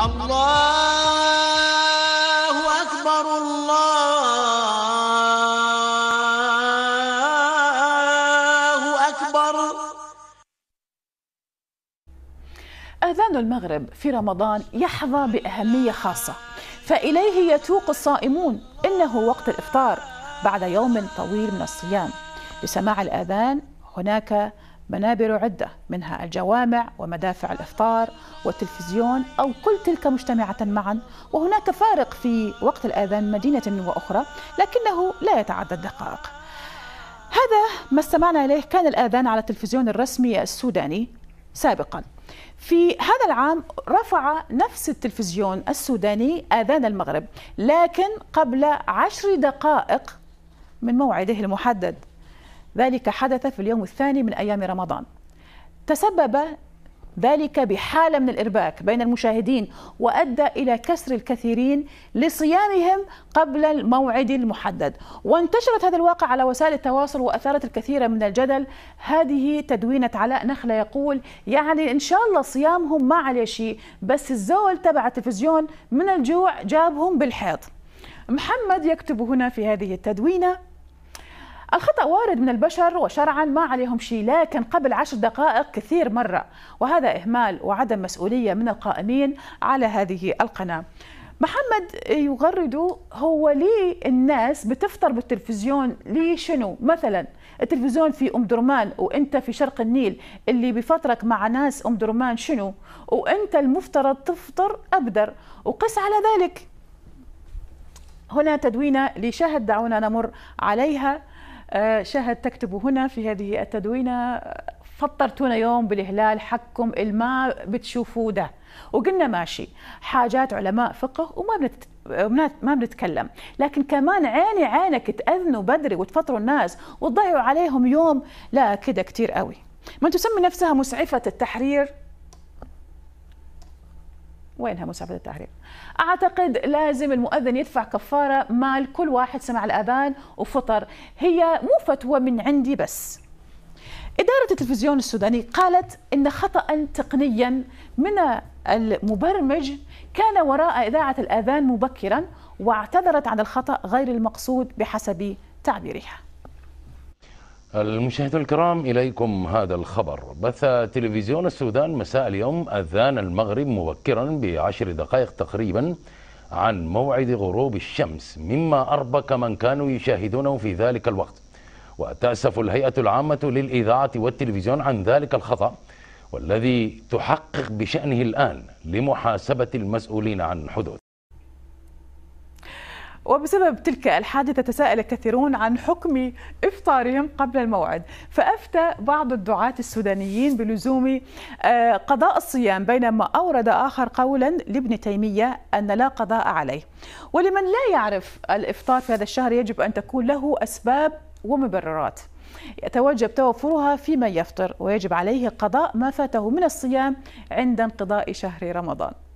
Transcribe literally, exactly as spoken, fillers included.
الله أكبر الله أكبر. أذان المغرب في رمضان يحظى بأهمية خاصة، فإليه يتوق الصائمون، إنه وقت الإفطار بعد يوم طويل من الصيام. لسماع الأذان هناك منابر عدة، منها الجوامع ومدافع الإفطار والتلفزيون أو كل تلك مجتمعة معا، وهناك فارق في وقت الأذان مدينة وأخرى لكنه لا يتعدى الدقائق. هذا ما استمعنا إليه كان الأذان على التلفزيون الرسمي السوداني سابقا. في هذا العام رفع نفس التلفزيون السوداني آذان المغرب، لكن قبل عشر دقائق من موعده المحدد. ذلك حدث في اليوم الثاني من أيام رمضان. تسبب ذلك بحالة من الإرباك بين المشاهدين، وأدى إلى كسر الكثيرين لصيامهم قبل الموعد المحدد. وانتشرت هذا الواقع على وسائل التواصل وأثارت الكثير من الجدل. هذه تدوينة علاء نخلة يقول يعني إن شاء الله صيامهم ما عليه شيء، بس الزول تبع التلفزيون من الجوع جابهم بالحيط. محمد يكتب هنا في هذه التدوينة: الخطأ وارد من البشر وشرعا ما عليهم شيء، لكن قبل عشر دقائق كثير مرة، وهذا إهمال وعدم مسؤولية من القائمين على هذه القناة. محمد يغرد: هو ليه الناس بتفطر بالتلفزيون؟ ليه شنو؟ مثلا التلفزيون في أم درمان وانت في شرق النيل، اللي بفطرك مع ناس أم درمان شنو؟ وانت المفترض تفطر أبدر، وقس على ذلك. هنا تدوينة لشهد، دعونا نمر عليها. شهد تكتب هنا في هذه التدوينة: فطرتونا يوم بالهلال حقكم الما بتشوفوه ده، وقلنا ماشي حاجات علماء فقه وما بنت... ما بنتكلم، لكن كمان عيني عينك تأذنوا بدري وتفطروا الناس وتضيعوا عليهم يوم، لا كده كتير قوي. من تسمي نفسها مسعفة التحرير، وينها مسعفة التحرير؟ أعتقد لازم المؤذن يدفع كفارة مال كل واحد سمع الأذان وفطر، هي مو فتوى من عندي بس. إدارة التلفزيون السوداني قالت إن خطأ تقنيا من المبرمج كان وراء إذاعة الأذان مبكرا، واعتذرت عن الخطأ غير المقصود بحسب تعبيرها. المشاهدون الكرام، إليكم هذا الخبر. بث تلفزيون السودان مساء اليوم أذان المغرب مبكرا بعشر دقائق تقريبا عن موعد غروب الشمس، مما أربك من كانوا يشاهدونه في ذلك الوقت. وتأسف الهيئة العامة للإذاعة والتلفزيون عن ذلك الخطأ، والذي تحقق بشأنه الآن لمحاسبة المسؤولين عن حدوث. وبسبب تلك الحادثة تساءل الكثيرون عن حكم إفطارهم قبل الموعد، فأفتى بعض الدعاة السودانيين بلزوم قضاء الصيام، بينما أورد آخر قولا لابن تيمية أن لا قضاء عليه. ولمن لا يعرف الإفطار في هذا الشهر يجب أن تكون له أسباب ومبررات يتوجب توفرها فيما يفطر، ويجب عليه قضاء ما فاته من الصيام عند انقضاء شهر رمضان.